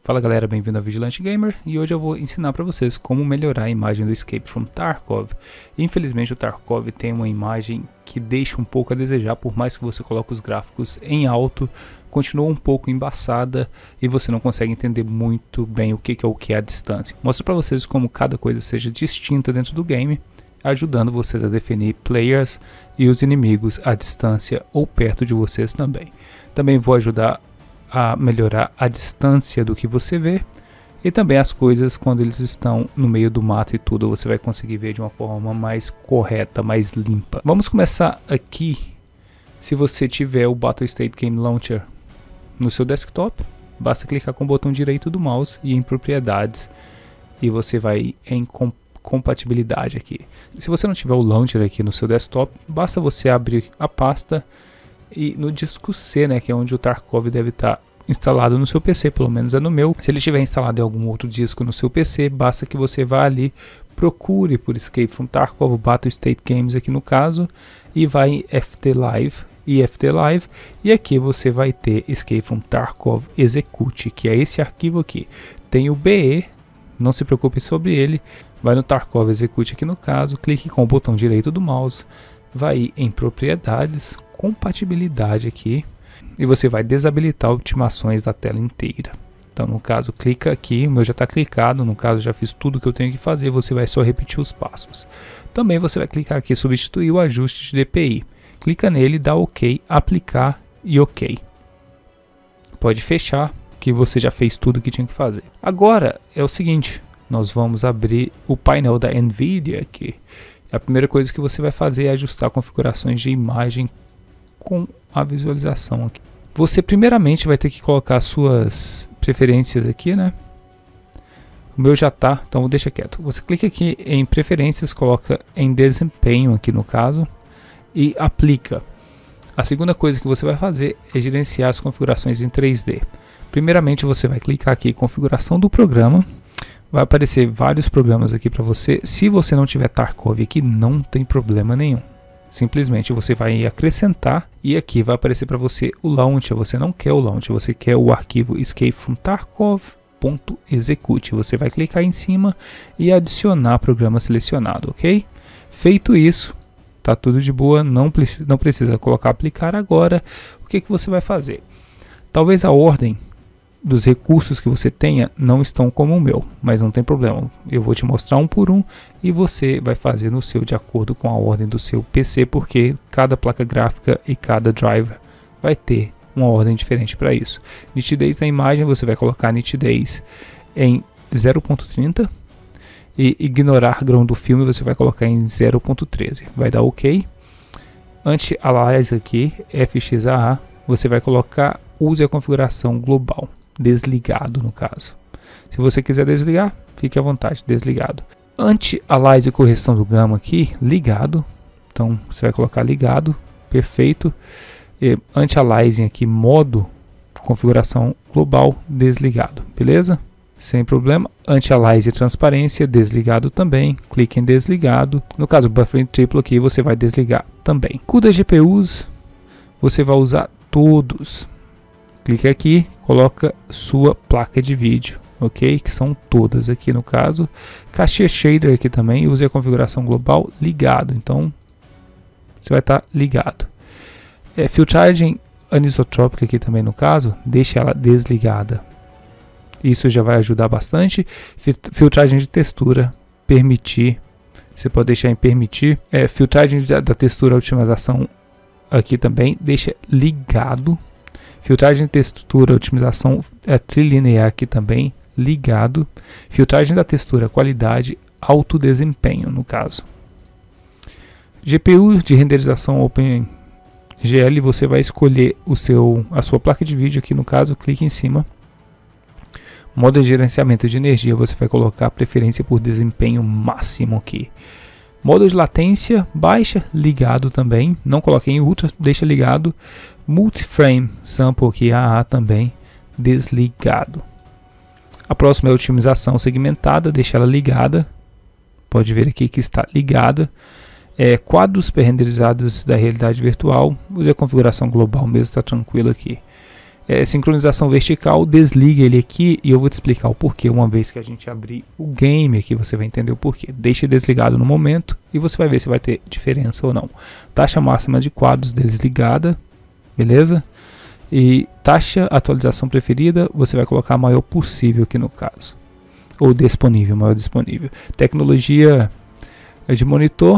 Fala galera, bem-vindo ao Vigilante Gamer e hoje eu vou ensinar para vocês como melhorar a imagem do Escape from Tarkov. Infelizmente o Tarkov tem uma imagem que deixa um pouco a desejar, por mais que você coloque os gráficos em alto, continua um pouco embaçada e você não consegue entender muito bem o que é a distância. Mostro para vocês como cada coisa seja distinta dentro do game, ajudando vocês a definir players e os inimigos à distância ou perto de vocês também. Também vou ajudar a melhorar a distância do que você vê e também as coisas quando eles estão no meio do mato e tudo, você vai conseguir ver de uma forma mais correta, mais limpa. Vamos começar aqui. Se você tiver o Battlestate Game Launcher no seu desktop, basta clicar com o botão direito do mouse e em propriedades e você vai em compatibilidade aqui. Se você não tiver o launcher aqui no seu desktop, basta você abrir a pasta e no disco C, né, que é onde o Tarkov deve estar instalado no seu PC, pelo menos é no meu. Se ele estiver instalado em algum outro disco no seu PC, basta que você vá ali, procure por Escape from Tarkov, Battlestate Games aqui no caso, e vai em FT Live e aqui você vai ter Escape from Tarkov Execute, que é esse arquivo aqui. Tem o BE, não se preocupe sobre ele, vai no Tarkov Execute aqui no caso, clique com o botão direito do mouse, vai em propriedades, compatibilidade aqui e você vai desabilitar ultimações da tela inteira. Então no caso clica aqui, o meu já está clicado, no caso já fiz tudo que eu tenho que fazer, você vai só repetir os passos. Também você vai clicar aqui substituir o ajuste de DPI, clica nele, dá OK, aplicar e OK. Pode fechar que você já fez tudo que tinha que fazer. Agora é o seguinte, nós vamos abrir o painel da NVIDIA aqui. A primeira coisa que você vai fazer é ajustar configurações de imagem com a visualização aqui. Você primeiramente vai ter que colocar suas preferências aqui, né? O meu já tá, então deixa quieto. Você clica aqui em preferências, coloca em desempenho aqui no caso e aplica. A segunda coisa que você vai fazer é gerenciar as configurações em 3D. Primeiramente você vai clicar aqui em configuração do programa. Vai aparecer vários programas aqui para você. Se você não tiver Tarkov aqui, não tem problema nenhum. Simplesmente você vai acrescentar e aqui vai aparecer para você o launcher. Você não quer o launcher, você quer o arquivo escape from tarkov.execute. Você vai clicar em cima e adicionar programa selecionado, ok? Feito isso, tá tudo de boa, não precisa colocar aplicar agora. O que você vai fazer? Talvez a ordem dos recursos que você tenha não estão como o meu, mas não tem problema, eu vou te mostrar um por um e você vai fazer no seu de acordo com a ordem do seu PC, porque cada placa gráfica e cada driver vai ter uma ordem diferente para isso. Nitidez da imagem você vai colocar nitidez em 0.30 e ignorar grão do filme você vai colocar em 0.13, vai dar OK. Anti-alias aqui, FXAA, você vai colocar use a configuração global, desligado no caso. Se você quiser desligar, fique à vontade, desligado. Anti-alias e correção do gama aqui, ligado. Então você vai colocar ligado, perfeito. Anti-aliasing aqui, modo configuração global, desligado, beleza? Sem problema. Anti-alias e transparência, desligado também. Clique em desligado. No caso, buffering triplo aqui, você vai desligar também. CUDA GPUs, você vai usar todos. Clique aqui, coloca sua placa de vídeo, ok? Que são todas aqui no caso. Cache shader aqui também, use a configuração global ligado, então você vai estar ligado. Filtragem anisotrópica aqui também no caso, deixe ela desligada. Isso já vai ajudar bastante. Filtragem de textura, permitir, você pode deixar em permitir. Filtragem da textura, otimização aqui também, deixa ligado. Filtragem de textura, otimização trilinear aqui também, ligado. Filtragem da textura, qualidade, alto desempenho no caso. GPU de renderização OpenGL, você vai escolher a sua placa de vídeo aqui no caso, clique em cima. Modo de gerenciamento de energia, você vai colocar preferência por desempenho máximo aqui. Modo de latência, baixa, ligado também, não coloque em ultra, deixa ligado. Multiframe sample aqui, AA também, desligado. A próxima é a otimização segmentada, deixa ela ligada. Pode ver aqui que está ligada. Quadros pré-renderizados da realidade virtual, use a configuração global mesmo, está tranquilo aqui. sincronização vertical, desliga ele aqui e eu vou te explicar o porquê. Uma vez que a gente abrir o game aqui, você vai entender o porquê. Deixe desligado no momento e você vai ver se vai ter diferença ou não. Taxa máxima de quadros desligada, beleza? E taxa atualização preferida, você vai colocar a maior possível aqui no caso. Ou disponível, maior disponível. Tecnologia de monitor,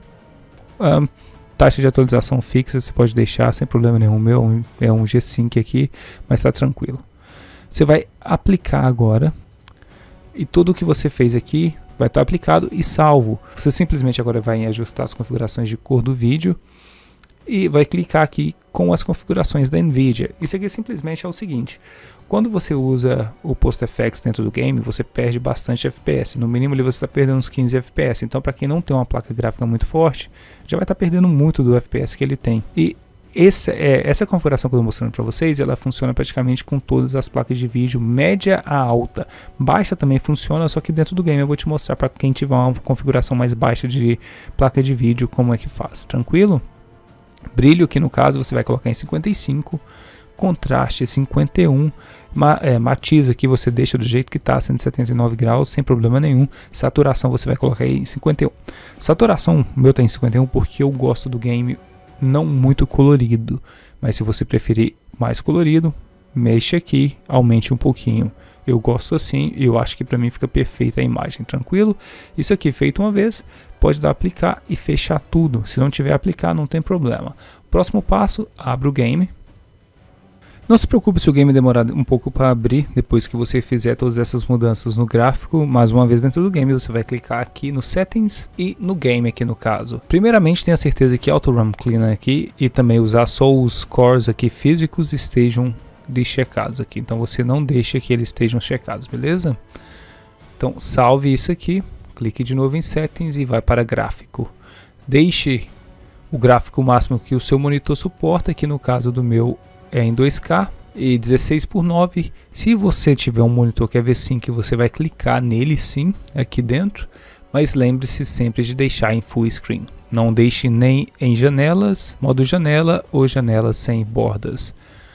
taxa de atualização fixa, você pode deixar sem problema nenhum. O meu é um G-Sync aqui, mas está tranquilo. Você vai aplicar agora e tudo o que você fez aqui vai estar aplicado e salvo. Você simplesmente agora vai em ajustar as configurações de cor do vídeo e vai clicar aqui com as configurações da NVIDIA. Isso aqui simplesmente é o seguinte: quando você usa o PostFX dentro do game, você perde bastante FPS. No mínimo ali você está perdendo uns 15 FPS. Então, para quem não tem uma placa gráfica muito forte, já vai estar perdendo muito do FPS que ele tem. E essa configuração que eu estou mostrando para vocês, ela funciona praticamente com todas as placas de vídeo, média a alta. Baixa também funciona, só que dentro do game eu vou te mostrar para quem tiver uma configuração mais baixa de placa de vídeo como é que faz. Tranquilo? Brilho aqui no caso você vai colocar em 55, contraste 51, matiz aqui você deixa do jeito que está, 179 graus, sem problema nenhum. Saturação você vai colocar aí em 51. Saturação, o meu está em 51 porque eu gosto do game não muito colorido, mas se você preferir mais colorido, mexe aqui, aumente um pouquinho. Eu gosto assim e eu acho que para mim fica perfeita a imagem, tranquilo? Isso aqui feito uma vez, pode dar aplicar e fechar tudo. Se não tiver aplicar, não tem problema. Próximo passo, abra o game. Não se preocupe se o game demorar um pouco para abrir, depois que você fizer todas essas mudanças no gráfico. Mais uma vez dentro do game, você vai clicar aqui no Settings e no Game aqui no caso. Primeiramente, tenha certeza que Auto Run Cleaner aqui e também usar só os cores aqui físicos estejam checados aqui. Então você não deixa que eles estejam checados, beleza? Então salve isso aqui, clique de novo em Settings e vai para Gráfico. Deixe o gráfico máximo que o seu monitor suporta, que no caso do meu é em 2K e 16:9. Se você tiver um monitor que é V5, você vai clicar nele sim, aqui dentro, mas lembre-se sempre de deixar em Full Screen. Não deixe nem em janelas, modo janela ou janelas sem bordas,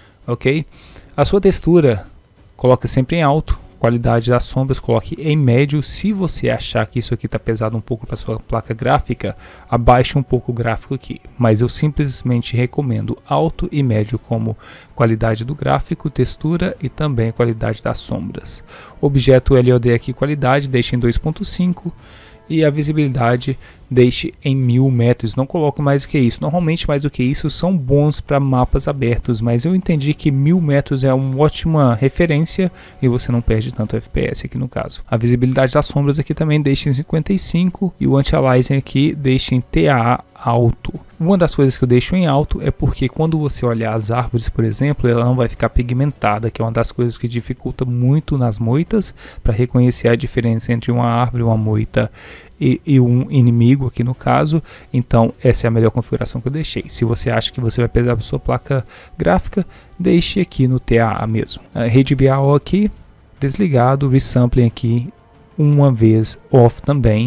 ok? A sua textura, coloque sempre em alto. Qualidade das sombras, coloque em médio. Se você achar que isso aqui está pesado um pouco para sua placa gráfica, abaixe um pouco o gráfico aqui. Mas eu simplesmente recomendo alto e médio como qualidade do gráfico, textura e também qualidade das sombras. Objeto LOD aqui, qualidade, deixe em 2.5 e a visibilidade deixe em 1000 metros. Não coloque mais do que isso. Normalmente mais do que isso são bons para mapas abertos, mas eu entendi que 1000 metros é uma ótima referência e você não perde tanto FPS aqui no caso. A visibilidade das sombras aqui também deixe em 55 e o anti-aliasing aqui deixe em TAA alto. Uma das coisas que eu deixo em alto é porque quando você olhar as árvores, por exemplo, ela não vai ficar pigmentada, que é uma das coisas que dificulta muito nas moitas, para reconhecer a diferença entre uma árvore, uma moita e um inimigo aqui no caso. Então essa é a melhor configuração que eu deixei. Se você acha que você vai pesar para sua placa gráfica, deixe aqui no TAA mesmo. A rede BAO aqui desligado, resampling aqui uma vez off também,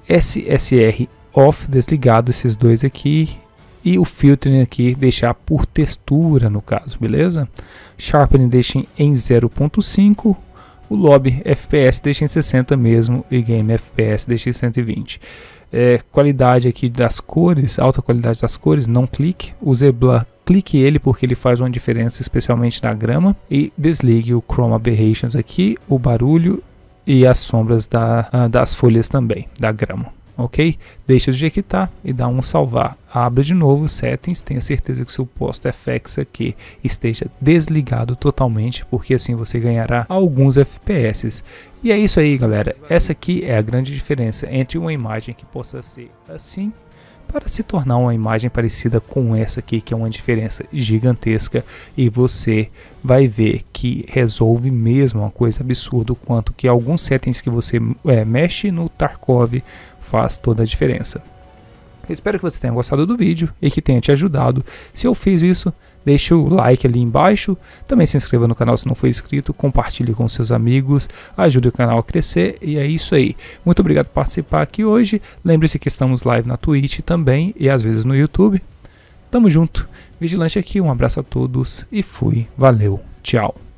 SSR off desligado, esses dois aqui, e o filtering aqui deixar por textura no caso, beleza? Sharpening deixem em 0.5, o lobby FPS deixa em 60 mesmo e game FPS deixa em 120. Qualidade aqui das cores, alta qualidade das cores, não clique. O Zebra, clique ele porque ele faz uma diferença especialmente na grama. E desligue o Chroma Aberrations aqui, o barulho e as sombras das folhas também, da grama. Ok? Deixa do jeito que está e dá um salvar. Abra de novo Settings, tenha certeza que o seu PostFX aqui esteja desligado totalmente, porque assim você ganhará alguns FPS. E é isso aí, galera. Essa aqui é a grande diferença entre uma imagem que possa ser assim para se tornar uma imagem parecida com essa aqui, que é uma diferença gigantesca, e você vai ver que resolve mesmo uma coisa absurda, quanto que alguns settings que você mexe no Tarkov faz toda a diferença. Eu espero que você tenha gostado do vídeo e que tenha te ajudado. Se eu fiz isso, deixe o like ali embaixo. Também se inscreva no canal se não for inscrito. Compartilhe com seus amigos. Ajude o canal a crescer. E é isso aí. Muito obrigado por participar aqui hoje. Lembre-se que estamos live na Twitch também e às vezes no YouTube. Tamo junto, Vigilante aqui, um abraço a todos e fui, valeu, tchau.